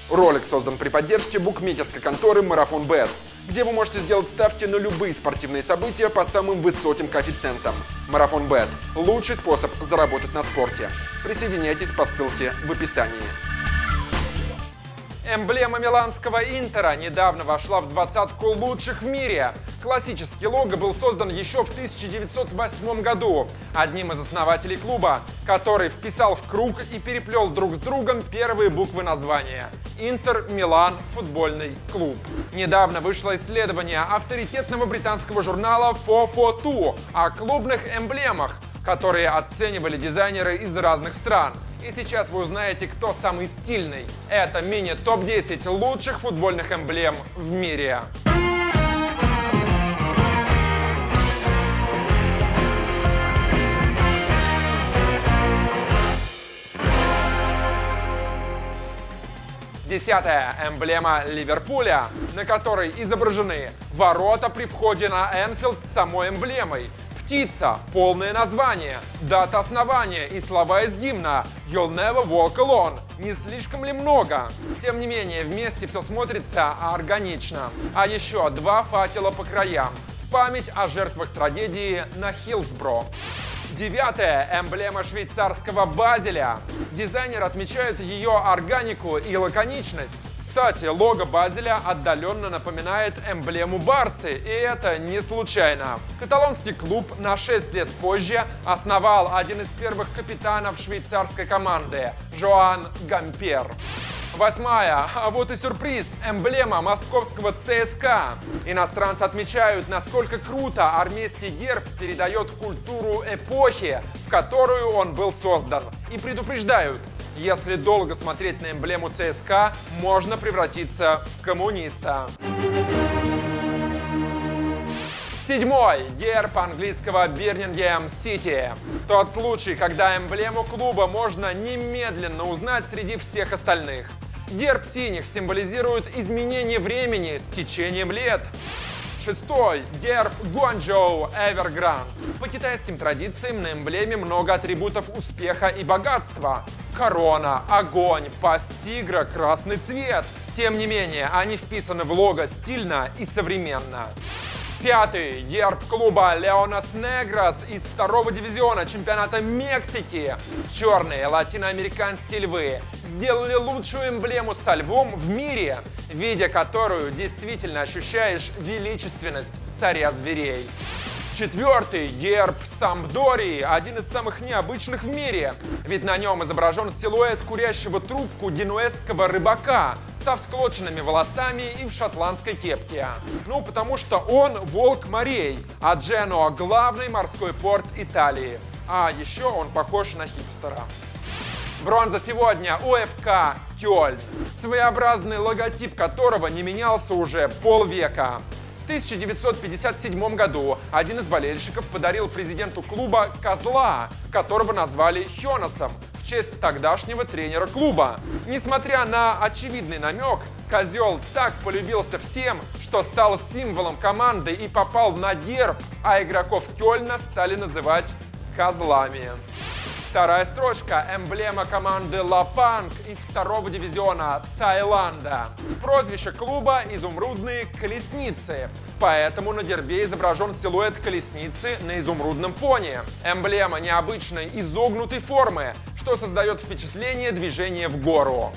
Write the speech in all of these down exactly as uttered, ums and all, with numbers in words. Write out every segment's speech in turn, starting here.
Ролик создан при поддержке букмекерской конторы Марафон.бет, где вы можете сделать ставки на любые спортивные события по самым высоким коэффициентам. Марафон.бет – лучший способ заработать на спорте. Присоединяйтесь по ссылке в описании. Эмблема миланского Интера недавно вошла в двадцатку лучших в мире. Классический лого был создан еще в тысяча девятьсот восьмом году одним из основателей клуба, который вписал в круг и переплел друг с другом первые буквы названия – Интер Милан футбольный клуб. Недавно вышло исследование авторитетного британского журнала фо фо ту о клубных эмблемах, которые оценивали дизайнеры из разных стран. И сейчас вы узнаете, кто самый стильный. Это мини-топ десять лучших футбольных эмблем в мире. Десятая эмблема Ливерпуля, на которой изображены ворота при входе на Энфилд с самой эмблемой. Птица, полное название, дата основания и слова из гимна «You'll never walk alone». Не слишком ли много? Тем не менее, вместе все смотрится органично. А еще два факела по краям в память о жертвах трагедии на Хиллсборо. Девятая эмблема швейцарского Базеля. Дизайнер отмечает ее органику и лаконичность. Кстати, лого Базеля отдаленно напоминает эмблему Барсы, и это не случайно. Каталонский клуб на шесть лет позже основал один из первых капитанов швейцарской команды – Жоан Гампер. Восьмая, а вот и сюрприз, эмблема московского ЦСКА. Иностранцы отмечают, насколько круто армейский герб передает культуру эпохи, в которую он был создан. И предупреждают, если долго смотреть на эмблему ЦСКА, можно превратиться в коммуниста. Седьмой. Герб английского Бирмингем Сити. Тот случай, когда эмблему клуба можно немедленно узнать среди всех остальных. Герб синих символизирует изменение времени с течением лет. Шестой. Герб Гуанчжоу Эвергранд. По китайским традициям на эмблеме много атрибутов успеха и богатства. Корона, огонь, пасть тигра, красный цвет. Тем не менее, они вписаны в лого стильно и современно. Пятый. Герб клуба Леонас Негрос из второго дивизиона чемпионата Мексики. Черные латиноамериканские львы сделали лучшую эмблему со львом в мире, видя которую действительно ощущаешь величественность царя зверей. Четвертый. Герб Сампдории, один из самых необычных в мире, ведь на нем изображен силуэт курящего трубку генуэзского рыбака со всклоченными волосами и в шотландской кепке. Ну, потому что он волк морей, а Дженуа – главный морской порт Италии. А еще он похож на хипстера. Бронза сегодня у эф ка Кёльн, своеобразный логотип которого не менялся уже полвека. В тысяча девятьсот пятьдесят седьмом году один из болельщиков подарил президенту клуба козла, которого назвали Хёносом, в честь тогдашнего тренера клуба. Несмотря на очевидный намек, козел так полюбился всем, что стал символом команды и попал на герб, а игроков Кёльна стали называть козлами. Вторая строчка – эмблема команды Лапанг из второго дивизиона Таиланда. Прозвище клуба – изумрудные колесницы, поэтому на гербе изображен силуэт колесницы на изумрудном фоне. Эмблема необычной изогнутой формы, что создает впечатление движения в гору.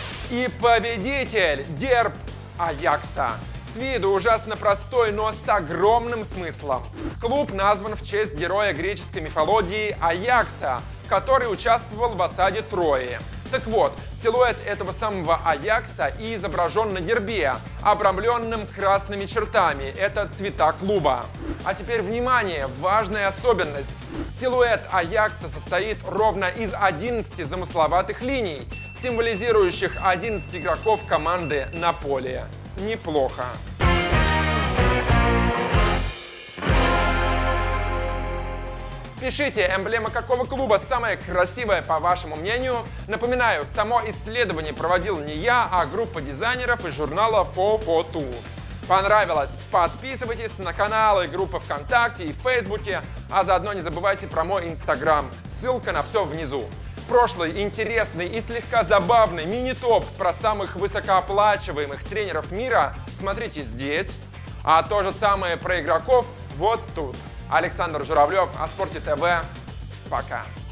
И победитель – герб Аякса. С виду ужасно простой, но с огромным смыслом. Клуб назван в честь героя греческой мифологии Аякса, который участвовал в осаде Трои. Так вот, силуэт этого самого Аякса и изображен на гербе, обрамленным красными чертами. Это цвета клуба. А теперь внимание, важная особенность. Силуэт Аякса состоит ровно из одиннадцати замысловатых линий, символизирующих одиннадцать игроков команды на поле. Неплохо. Пишите, эмблема какого клуба самая красивая, по вашему мнению. Напоминаю, само исследование проводил не я, а группа дизайнеров из журнала фо фо ту. Понравилось? Подписывайтесь на каналы, группы ВКонтакте и Фейсбуке, а заодно не забывайте про мой Инстаграм. Ссылка на все внизу. прошлый интересный и слегка забавный мини-топ про самых высокооплачиваемых тренеров мира смотрите здесь, а то же самое про игроков вот тут. Александр Журавлев, о спорте ТВ. Пока.